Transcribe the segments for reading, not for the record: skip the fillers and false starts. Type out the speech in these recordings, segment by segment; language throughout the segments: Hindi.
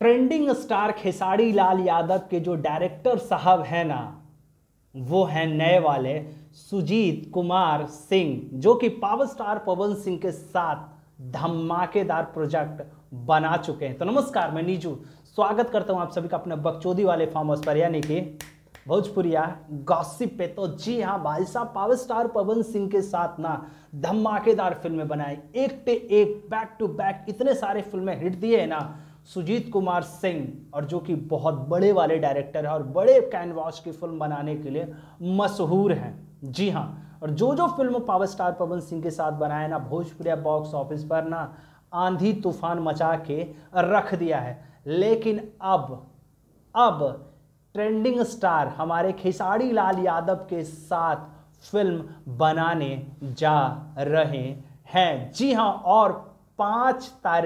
ट्रेंडिंग स्टार खेसारी लाल यादव के जो डायरेक्टर साहब हैं ना, वो हैं नए वाले सुजीत कुमार सिंह, जो कि पावर स्टार पवन सिंह के साथ धमाकेदार प्रोजेक्ट बना चुके हैं। तो नमस्कार, मैं नीजू स्वागत करता हूं आप सभी का अपने बकचोदी वाले फार्म हाउस पर, यानी कि भोजपुरिया गॉसिप पे। तो जी हाँ भाई साहब, पावर स्टार पवन सिंह के साथ ना धमाकेदार फिल्में बनाई, एक पे एक, बैक टू बैक इतने सारे फिल्में हिट दिए ना सुजीत कुमार सिंह, और जो कि बहुत बड़े वाले डायरेक्टर है और बड़े कैनवास की फिल्म बनाने के लिए मशहूर हैं। जी हाँ, और जो जो film power star Pawan Singh के साथ बनाए ना, भोजपुरिया बॉक्स ऑफिस पर ना आंधी तूफान मचा के रख दिया है। लेकिन अब ट्रेंडिंग स्टार हमारे खेसारी लाल यादव के साथ फिल्म बनाने जा रहे हैं। जी हाँ, और 5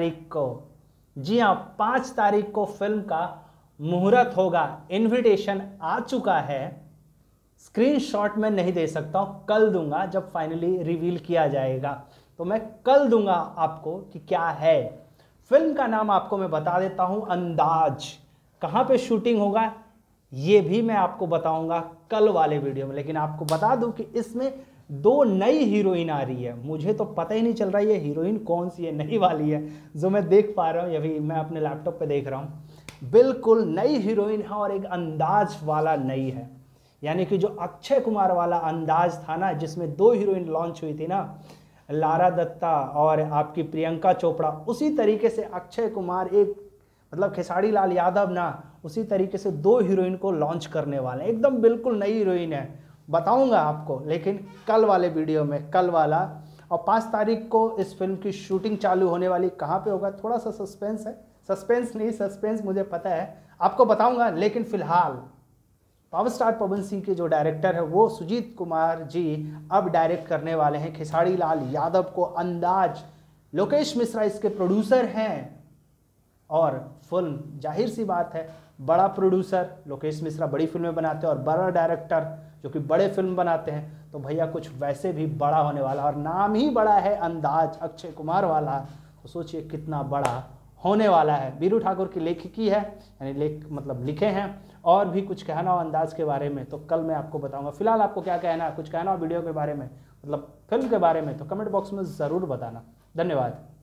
तारीख को फिल्म का मुहूर्त होगा। इनविटेशन आ चुका है, स्क्रीनशॉट में नहीं दे सकता हूं, कल दूंगा जब फाइनली रिवील किया जाएगा। तो मैं कल दूंगा आपको कि क्या है फिल्म का नाम। आपको मैं बता देता हूं, अंदाज। कहां पे शूटिंग होगा ये भी मैं आपको बताऊंगा कल वाले वीडियो में। लेकिन आपको बता दूं कि इसमें 2 नई हीरोइन आ रही है। मुझे तो पता ही नहीं चल रहा है ये हीरोइन कौन सी है, नई वाली है जो मैं देख पा रहा हूँ, अभी मैं अपने लैपटॉप पे देख रहा हूँ। बिल्कुल नई हीरोइन है और एक अंदाज वाला नई है, यानी कि जो अक्षय कुमार वाला अंदाज था ना, जिसमें 2 हीरोइन लॉन्च हुई थी ना, लारा दत्ता और आपकी प्रियंका चोपड़ा, उसी तरीके से अक्षय कुमार खेसारी लाल यादव ना उसी तरीके से 2 हीरोइन को लॉन्च करने वाले हैं। एकदम बिल्कुल नई हीरोइन है, बताऊंगा आपको लेकिन कल वाले वीडियो में, कल वाला। और 5 तारीख को इस फिल्म की शूटिंग चालू होने वाली। कहाँ पे होगा थोड़ा सा सस्पेंस है, सस्पेंस मुझे पता है, आपको बताऊंगा। लेकिन फिलहाल पावर स्टार पवन सिंह के जो डायरेक्टर है वो सुजीत कुमार जी अब डायरेक्ट करने वाले हैं खेसारी लाल यादव को अंदाज। लोकेश मिश्रा इसके प्रोड्यूसर हैं, और फिल्म जाहिर सी बात है, बड़ा प्रोड्यूसर लोकेश मिश्रा बड़ी फिल्में बनाते हैं और बड़ा डायरेक्टर जो कि बड़े फिल्म बनाते हैं, तो भैया कुछ वैसे भी बड़ा होने वाला, और नाम ही बड़ा है अंदाज अक्षय कुमार वाला। तो सोचिए कितना बड़ा होने वाला है। बीरू ठाकुर की लेखिकी है, यानी लिखे हैं। और भी कुछ कहना हो अंदाज के बारे में तो कल मैं आपको बताऊंगा। फिलहाल आपको क्या कहना है, कुछ कहना हो वीडियो के बारे में, फिल्म के बारे में, तो कमेंट बॉक्स में ज़रूर बताना। धन्यवाद।